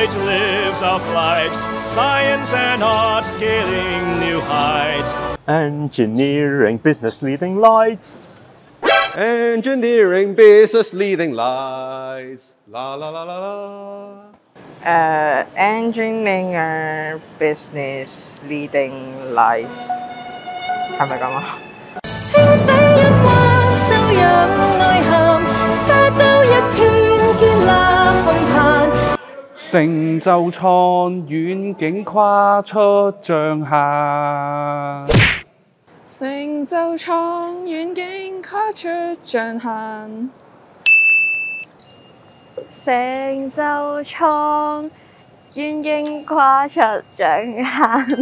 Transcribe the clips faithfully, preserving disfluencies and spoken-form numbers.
age lives of light, science and art scaling new heights. Engineering, business leading lights. Engineering, business leading lights. La la la la la. Uh, engineering, business leading lights. 係咪咁啊？清水一彎，秀陽內涵，沙洲一片建立紅壇。 成就創遠景跨出象限。 成就創遠景跨出象限。 成就創遠景跨出象限。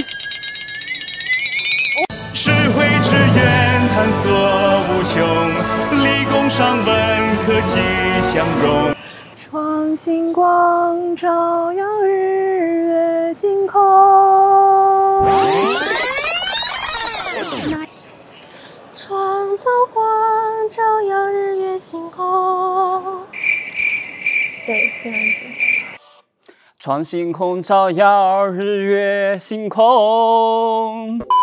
智慧之源探索無窮，理工商文科技相融。 創新光照耀日月星空。創造光照耀日月星空。對，這樣子。 創新空照耀日月星空。